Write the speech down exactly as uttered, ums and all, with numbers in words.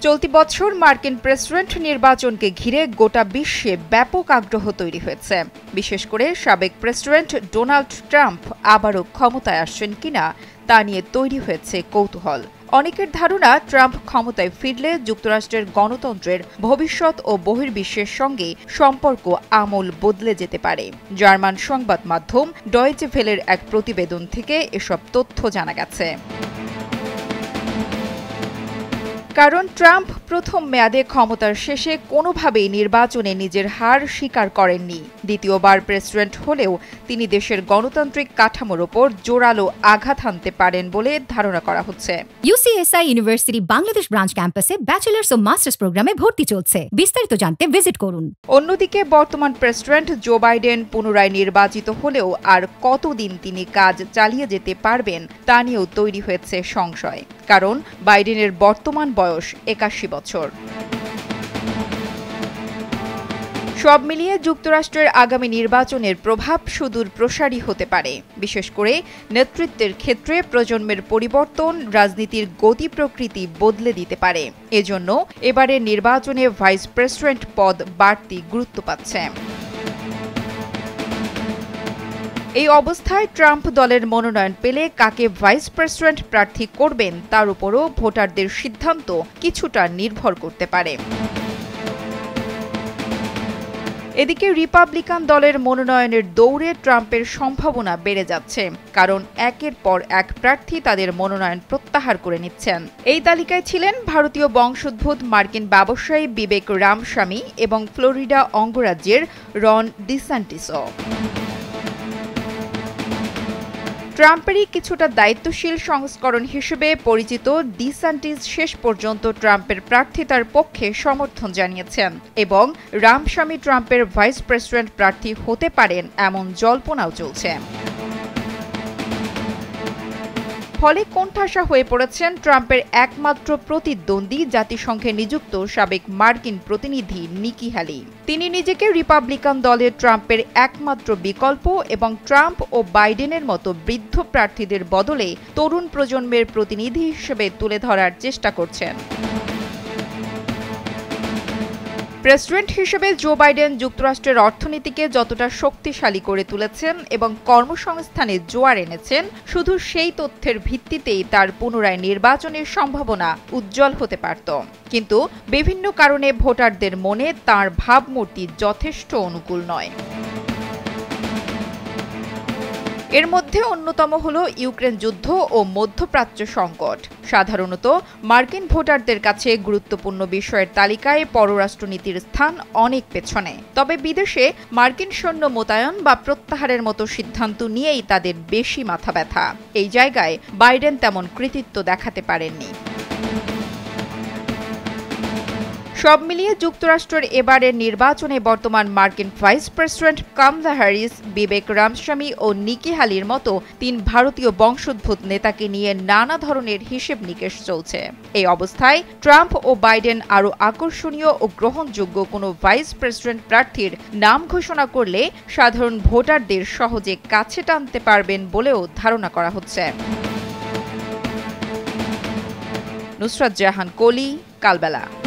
চলতি বছর মার্কিন প্রেসিডেন্ট নির্বাচনকে ঘিরে গোটা বিশ্বে ব্যাপক আগ্রহ তৈরি হয়েছে। বিশেষ করে সাবেক প্রেসিডেন্ট ডোনাল্ড ট্রাম্প আবারও ক্ষমতায় আসছেন কিনা তা নিয়ে তৈরি হয়েছে কৌতূহল। অনেকের ধারণা, ট্রাম্প ক্ষমতায় ফিরলে যুক্তরাষ্ট্রের গণতন্ত্রের ভবিষ্যৎ ও বহির্বিশ্বের সঙ্গে সম্পর্ক আমূল বদলে যেতে পারে। জার্মান সংবাদ মাধ্যম ডয়েচে ভেলের এক প্রতিবেদন থেকে এসব তথ্য জানা গেছে। কারণ ট্রাম্প প্রথম মেয়াদে ক্ষমতার শেষে কোনোভাবেই নির্বাচনে নিজের হার স্বীকার করেননি। দ্বিতীয়বার প্রেসিডেন্ট হলেও তিনি দেশের গণতান্ত্রিক কাঠামোর ওপর জোরালো আঘাত হানতে পারেন বলে ধারণা করা হচ্ছে। ইউসিএসআই ইউনিভার্সিটি বাংলাদেশ ব্রাঞ্চ ক্যাম্পাসে ব্যাচেলার্স ও মাস্টার্স প্রোগ্রামে ভর্তি চলছে। বিস্তারিত জানতে ভিজিট করুন। অন্যদিকে বর্তমান প্রেসিডেন্ট জো বাইডেন পুনরায় নির্বাচিত হলেও আর কতদিন তিনি কাজ চালিয়ে যেতে পারবেন তা নিয়েও তৈরি হয়েছে সংশয়। কারণ বাইডেনের বর্তমান বয়স একাশি বছর। সব মিলিয়ে যুক্তরাষ্ট্রের আগামী নির্বাচনের প্রভাব সুদূর প্রসারী হতে পারে। বিশেষ করে নেতৃত্বের ক্ষেত্রে প্রজন্মের পরিবর্তন রাজনীতির গতি প্রকৃতি বদলে দিতে পারে। এজন্য এবারের নির্বাচনে ভাইস প্রেসিডেন্ট পদ বাড়তি গুরুত্ব পাচ্ছে। এই অবস্থায় ট্রাম্প দলের মনোনয়ন পেলে কাকে ভাইস প্রেসিডেন্ট প্রার্থী করবেন তার উপরও ভোটারদের সিদ্ধান্ত কিছুটা নির্ভর করতে পারে। এদিকে রিপাবলিকান দলের মনোনয়নের দৌড়ে ট্রাম্পের সম্ভাবনা বেড়ে যাচ্ছে, কারণ একের পর এক প্রার্থী তাদের মনোনয়ন প্রত্যাহার করে নিচ্ছেন। এই তালিকায় ছিলেন ভারতীয় বংশোদ্ভূত মার্কিন ব্যবসায়ী বিবেক রামস্বামী এবং ফ্লোরিডা অঙ্গরাজ্যের রন ডিসান্টিসও। ট্রাম্পেরই কিছুটা দায়িত্বশীল সংস্করণ হিসেবে পরিচিত ডিসান্টিস শেষ পর্যন্ত ট্রাম্পের প্রার্থিতার পক্ষে সমর্থন জানিয়েছেন এবং রামস্বামী ট্রাম্পের ভাইস প্রেসিডেন্ট প্রার্থী হতে পারেন এমন জল্পনাও চলছে। ফলে কোণঠাসা হয়ে পড়েছেন ট্রাম্পের একমাত্র প্রতিদ্বন্দ্বী জাতিসংঘে নিযুক্ত সাবেক মার্কিন প্রতিনিধি নিকি হ্যালি। তিনি নিজেকে রিপাবলিকান দলের ট্রাম্পের একমাত্র বিকল্প এবং ট্রাম্প ও বাইডেনের মতো বৃদ্ধ প্রার্থীদের বদলে তরুণ প্রজন্মের প্রতিনিধি হিসেবে তুলে ধরার চেষ্টা করছেন। প্রেসিডেন্ট হিসেবে জো বাইডেন যুক্তরাষ্ট্রের অর্থনীতিকে যতটা শক্তিশালী করে তুলেছেন এবং কর্মসংস্থানে জোয়ার এনেছেন, শুধু সেই তথ্যের ভিত্তিতেই তার পুনরায় নির্বাচনের সম্ভাবনা উজ্জ্বল হতে পারত। কিন্তু বিভিন্ন কারণে ভোটারদের মনে তাঁর ভাবমূর্তি যথেষ্ট অনুকূল নয়। এর মধ্যে অন্যতম হল ইউক্রেন যুদ্ধ ও মধ্যপ্রাচ্য সংকট। সাধারণত মার্কিন ভোটারদের কাছে গুরুত্বপূর্ণ বিষয়ের তালিকায় পররাষ্ট্রনীতির স্থান অনেক পেছনে। তবে বিদেশে মার্কিন সৈন্য মোতায়েন বা প্রত্যাহারের মতো সিদ্ধান্ত নিয়েই তাদের বেশি মাথা ব্যথা। এই জায়গায় বাইডেন তেমন কৃতিত্ব দেখাতে পারেননি। সব মিলিয়ে যুক্তরাষ্ট্রের এবারের নির্বাচনে বর্তমান মার্কিন vice president Kamala Harris, Vivek Ramaswamy ও নিকি হ্যালির মতো তিন ভারতীয় বংশোদ্ভূত নেতাকে নিয়ে নানা ধরনের হিসেব নিকেশ চলছে। এই অবস্থায় ট্রাম্প ও বাইডেন আরও আকর্ষণীয় ও গ্রহণযোগ্য কোনো ভাইস প্রেসিডেন্ট প্রার্থীর নাম ঘোষণা করলে সাধারণ ভোটারদের সহজে কাছে টানতে পারবেন বলেও ধারণা করা হচ্ছে। নুসরাত জাহান কলি, কালবেলা।